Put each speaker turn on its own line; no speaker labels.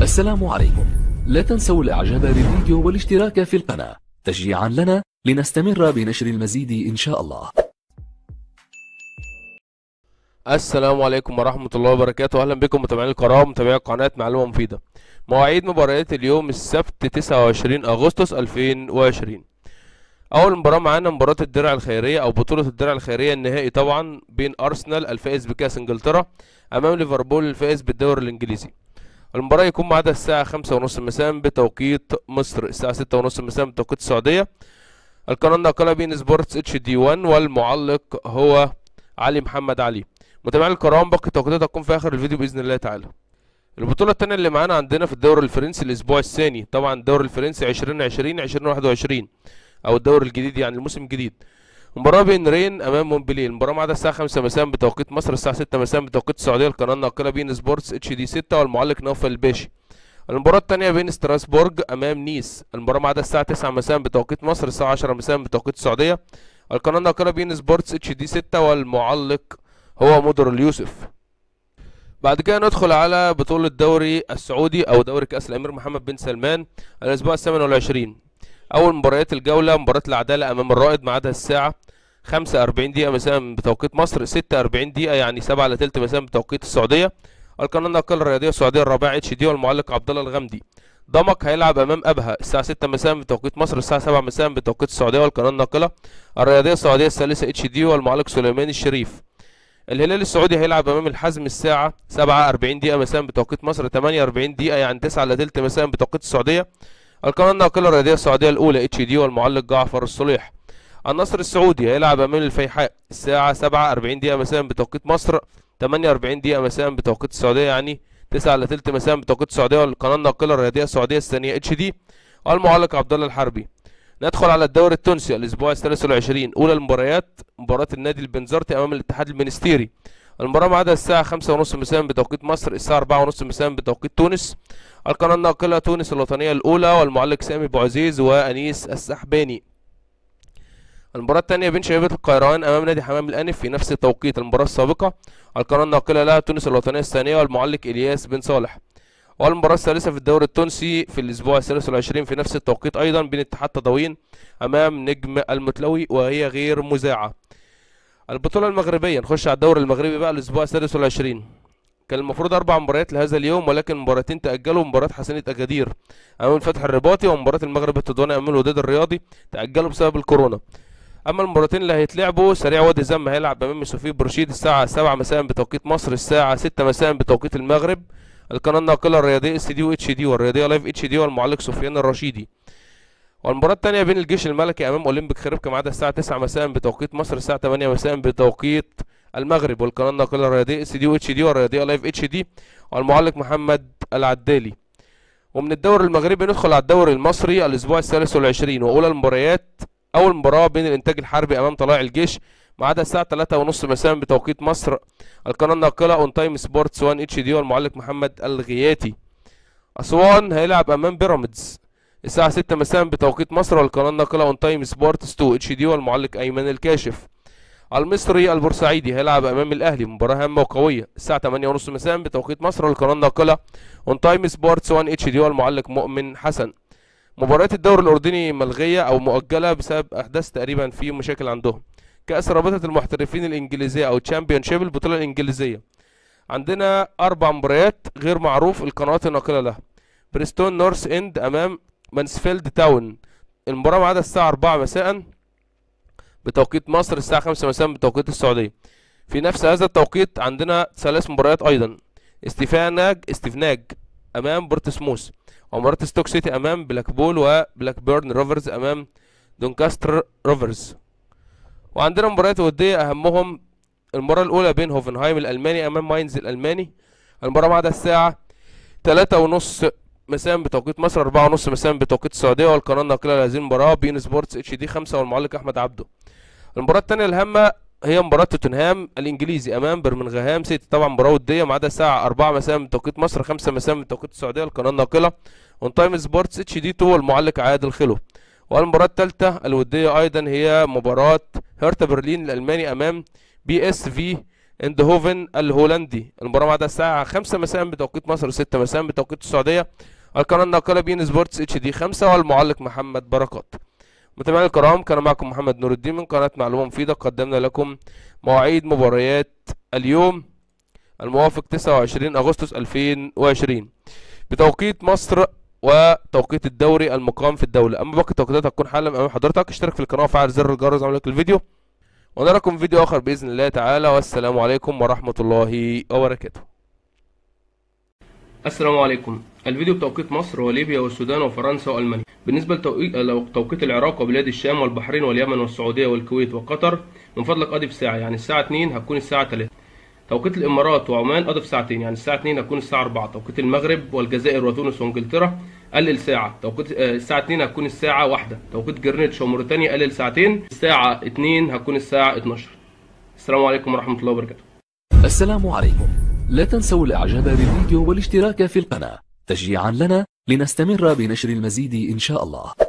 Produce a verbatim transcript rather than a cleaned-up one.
السلام عليكم. لا تنسوا الاعجاب بالفيديو والاشتراك في القناة تشجيعا لنا لنستمر بنشر المزيد ان شاء الله.
السلام عليكم ورحمة الله وبركاته. اهلا بكم متابعين الكرام، متابعي قناة معلومة مفيدة. مواعيد مباريات اليوم السبت تسعة وعشرين اغسطس ألفين وعشرين. اول مباراة معانا مباراة الدرع الخيرية او بطولة الدرع الخيرية النهائي طبعا بين ارسنال الفائز بكاس انجلترا امام ليفربول الفائز بالدوري الانجليزي. المباراة يكون ميعادها الساعة خمسة ونص مساء بتوقيت مصر، الساعة ستة ونص مساء بتوقيت السعودية. القناة ناقلة بين سبورتس اتش دي واحد والمعلق هو علي محمد علي. متابعين الكرام، باقي التوقيتات هتكون في اخر الفيديو باذن الله تعالى. البطولة الثانية اللي معانا عندنا في الدوري الفرنسي الاسبوع الثاني، طبعا الدوري الفرنسي عشرين عشرين ألفين وواحد وعشرين او الدوري الجديد يعني الموسم الجديد. مباراة بين رين امام مونبليه، المباراة ميعادها الساعة خمسة مساء بتوقيت مصر، الساعة ستة مساء بتوقيت السعودية. القناة ناقلة بين سبورتس اتش دي ستة والمعلق نوفل الباشي. المباراة الثانية بين ستراسبورج امام نيس، المباراة ميعادها الساعة تسعة مساء بتوقيت مصر، الساعة عشرة مساء بتوقيت السعودية. القناة ناقلة بين سبورتس اتش دي ستة والمعلق هو مدر اليوسف. بعد كده ندخل على بطولة الدوري السعودي او دوري كأس الامير محمد بن سلمان الاسبوع الثامن والعشرين. اول مباريات الجولة مباراة العدالة امام الرائد، ميعادها الساعة خمسة وأربعين دقيقة مساء بتوقيت مصر، ستة وأربعين دقيقة يعني سبعة الا تلت مساء بتوقيت السعودية. القناة الناقلة الرياضية السعودية الرابعة اتش دي والمعلق عبد الله الغامدي. ضمك هيلعب امام ابها الساعة ستة مساء بتوقيت مصر، الساعة سبعة مساء بتوقيت السعودية. والقناة الناقلة الرياضية السعودية الثالثة اتش دي والمعلق سليمان الشريف. الهلال السعودي هيلعب امام الحزم الساعة سبعة وأربعين دقيقة مساء بتوقيت مصر، ثمانية وأربعين دقيقة يعني تسعة الا تلت مساء بتوقيت السعودية. القناة الناقلة الرياضية السعودية الأولى اتش دي والمعلق جعفر الصليح. النصر السعودي هيلعب امام الفيحاء الساعة سبعة وأربعين دقيقة مساء بتوقيت مصر، ثمانية وأربعين دقيقة مساء بتوقيت السعودية يعني تسعة الا تلت مساء بتوقيت السعودية. والقناة الناقلة الرياضية السعودية الثانية اتش دي والمعلق عبد الله الحربي. ندخل على الدوري التونسي الاسبوع الثالث والعشرين. اولى المباريات مباراة النادي البنزرتي امام الاتحاد المنستيري، المباراة ميعادها الساعة خمسة ونص مساء بتوقيت مصر، الساعة أربعة ونص مساء بتوقيت تونس. القناة الناقلة تونس الوطنية الأولى والمعلق سامي أبو عزيز وأنيس السحباني. المباراة الثانية بين شبيبة القيروان أمام نادي حمام الأنف في نفس توقيت المباراة السابقة. القناة الناقلة لها تونس الوطنية الثانية والمعلق إلياس بن صالح. والمباراة الثالثة في الدوري التونسي في الأسبوع الثالث والعشرين في نفس التوقيت أيضا بين اتحاد تضاوين أمام نجم المتلوي وهي غير مذاعة. البطولة المغربية، نخش على الدوري المغربي بقى الأسبوع السادس والعشرين. كان المفروض أربع مباريات لهذا اليوم ولكن مباراتين تأجلوا، مباراة حسنية أكادير أمام الفتح الرباطي ومباراة المغرب التضواني أمام الوداد الرياضي تأجلوا بسبب الكورونا. أما المباراتين اللي هيتلعبوا، سريع وادي زم هيلعب أمام سوفي برشيد الساعة سبعة مساء بتوقيت مصر، الساعة ستة مساء بتوقيت المغرب. القناة الناقلة الرياضية اس دي واتش دي والرياضية لايف اتش دي والمعلق سفيان الرشيدي. والمباراة الثانية بين الجيش الملكي أمام أولمبيك خريبكا ميعادها الساعة تسعة مساء بتوقيت مصر، الساعة ثمانية مساء بتوقيت المغرب. والقناة الناقلة الرياضية اس دي واتش دي والرياضية لايف اتش دي والمعلق محمد العدالي. ومن الدوري المغربي ندخل على الدوري المصري الأسبوع الثالث والعشرين. وأولى المباريات أول مباراة بين الإنتاج الحربي أمام طلائع الجيش ميعادها الساعة ثلاثة ونص مساء بتوقيت مصر. القناة الناقلة اون تايم سبورتس واحد اتش دي والمعلق محمد الغياتي. أسوان هيلعب أمام بيراميدز الساعة ستة مساء بتوقيت مصر، والقناة الناقلة اون تايم سبورتس اتنين اتش دي والمعلق أيمن الكاشف. المصري البورسعيدي هيلعب أمام الأهلي، مباراة هامة وقوية الساعة ثمانية ونص مساء بتوقيت مصر، والقناة الناقلة اون تايم سبورتس واحد اتش دي والمعلق مؤمن حسن. مباريات الدوري الأردني ملغية أو مؤجلة بسبب أحداث تقريبا في مشاكل عندهم. كأس رابطة المحترفين الإنجليزية أو تشامبيون شيب البطولة الإنجليزية، عندنا أربع مباريات غير معروف القنوات الناقلة لها. بريستون نورث إند أمام مانسفيلد تاون، المباراة ميعادها الساعة أربعة مساء بتوقيت مصر، الساعة خمسة مساء بتوقيت السعودية. في نفس هذا التوقيت عندنا ثلاث مباريات أيضا. استيفاناج استيفناج أمام بورتسموث، ومباراة ستوك سيتي أمام بلاك بول، وبلاك بيرن روفرز أمام دونكاستر روفرز. وعندنا مباريات ودية أهمهم المباراة الأولى بين هوفنهايم الألماني أمام ماينز الألماني، المباراة بعد الساعة ثلاثة ونص مساء بتوقيت مصر، أربعة ونص مساء بتوقيت السعودية. والقناة الناقلة لهذه المباراة بين سبورتس اتش دي خمسة والمعلق أحمد عبده. المباراة الثانية الهامة هي مباراة توتنهام الإنجليزي أمام برمنغهام سيتي، طبعا مباراة ودية ميعادها الساعة أربعة مساء بتوقيت مصر، خمسة مساء بتوقيت السعودية. القناة الناقلة اون تايم سبورتس اتش دي اتنين والمعلق عادل خلو. والمباراة الثالثة الودية أيضا هي مباراة هرتا برلين الألماني أمام بي اس في اندهوفن الهولندي. المباراة بعد الساعة خمسة مساء بتوقيت مصر وستة مساء بتوقيت السعودية. القناة الناقلة بين سبورتس اتش دي خمسة، والمعلق محمد بركات. متابعينا الكرام، كان معكم محمد نور الدين من قناة معلومة مفيدة. قدمنا لكم مواعيد مباريات اليوم الموافق تسعة وعشرين أغسطس ألفين وعشرين بتوقيت مصر وتوقيت الدوري المقام في الدولة. أما باقي التوقيتات هتكون حالا أمام حضرتك. اشترك في القناة وفعل زر الجرس عمل لك الفيديو، ونراكم في فيديو آخر بإذن الله تعالى، والسلام عليكم ورحمة الله وبركاته. السلام عليكم. الفيديو بتوقيت مصر وليبيا والسودان وفرنسا وألمانيا. بالنسبة لتوقيت العراق وبلاد الشام والبحرين واليمن والسعودية والكويت وقطر، من فضلك أضف ساعة، يعني الساعة اتنين هتكون الساعة تلاتة. توقيت الإمارات وعمان أضف ساعتين، يعني الساعة اتنين هتكون الساعة أربعة. توقيت المغرب والجزائر وتونس وإنجلترا قلل ساعة، توقيت الساعة اتنين هتكون الساعة واحدة. توقيت جرينتش وموريتانيا قلل ساعتين، الساعة اتنين هتكون الساعة اتناشر. السلام عليكم ورحمة الله وبركاته.
السلام عليكم. لا تنسوا الإعجاب بالفيديو والاشتراك في القناة تشجيعا لنا لنستمر بنشر المزيد إن شاء الله.